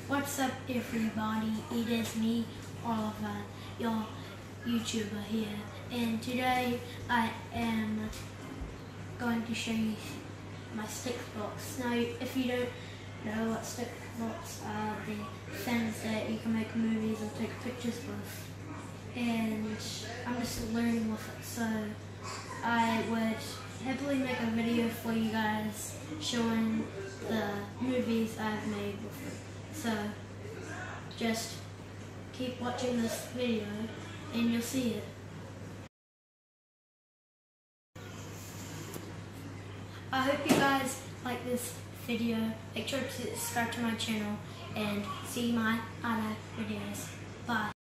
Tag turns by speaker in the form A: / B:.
A: What's up everybody, it is me, Oliver, your YouTuber here, and today I am going to show you my stikbots. Now if you don't know what stikbots are, the things that you can make movies or take pictures with, and I'm just learning with it, so I would happily make a video for you guys showing the movies I've made with it. So just keep watching this video and you'll see it. I hope you guys like this video. Make sure to subscribe to my channel and see my other videos. Bye.